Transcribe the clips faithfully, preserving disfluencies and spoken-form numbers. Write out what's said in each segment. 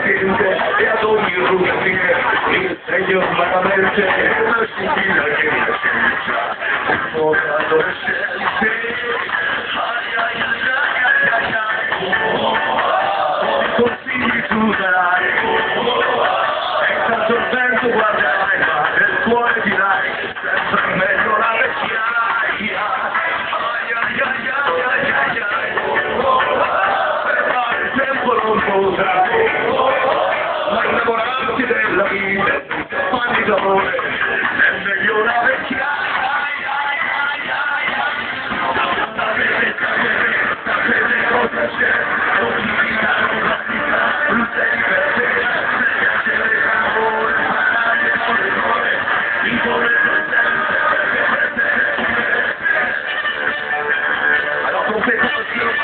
gente e ad ogni rutine mi insegno vagamente una scintilla che mi accende un po' adolescente. Ai ai ai ai ai ai, consigli tu darai, e tanto il vento guarderai, ma nel cuore dirai sempre meglio la vecchiaia. Ai ai ai ai ai ai ai, fermare il tempo non potrà, ma innamorarsi della vita, fanni d'amore, è meglio la vecchiaia. Sapete, sapete, sapete cosa c'è, ogni vita non basta, non sei per te, se piacere l'amore, parlare con le cuore, il cuore presente, perché presente. Alors on fait pas aussi au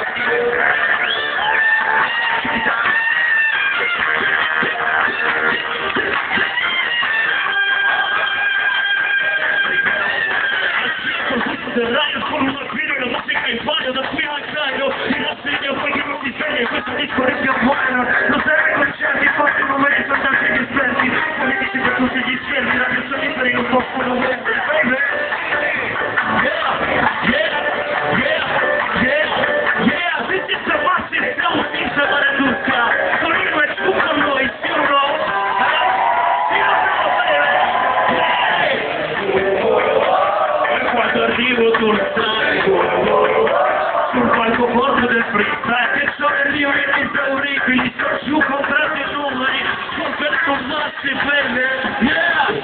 del raio con una guida, la musica in bagno da qui al caio, il rassegno poi che non si sveglia, questo disco rischia buono, lo serve concerti, forse non merito tanti gli esperti, come dici per tutti gli scherzi, la persona per non possono vendere, baby! Yeah, yeah, yeah, yeah, yeah, this is the massive sound system of Raduska, Torino è su con noi, sì o no? Sì o no? E quando arrivo sul sul palco corto del freestyle, che sono io inesauribili, sono su contratti e numeri, con personaggi belle, yeah!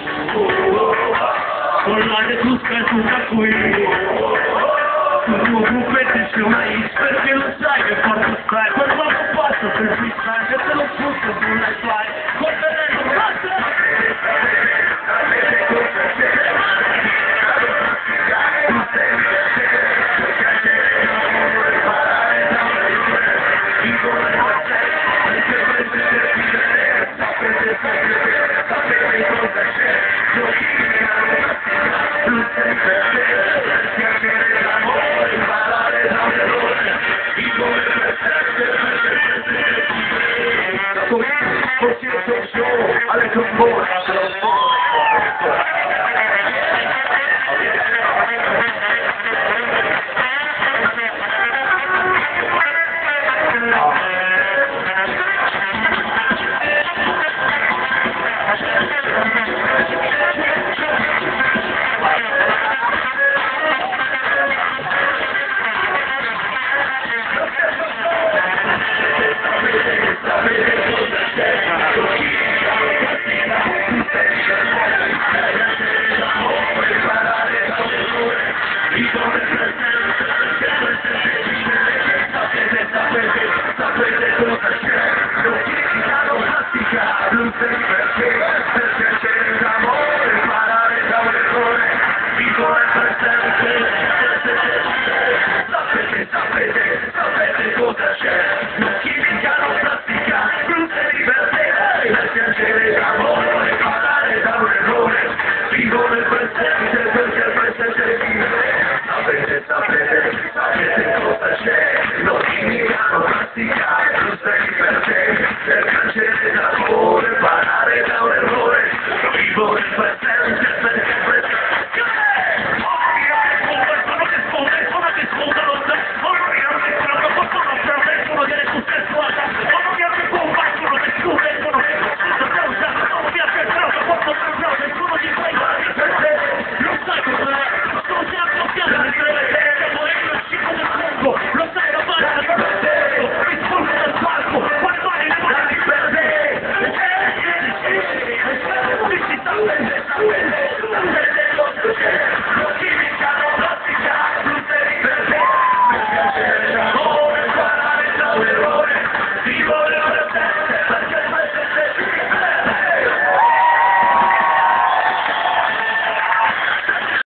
Con la Raduska è tutta qui, sul tuo gruppetto c'è una X, perché lo sai che porto stai, per quanto passo per freestyle, che te lo sfrutto sull'high fly.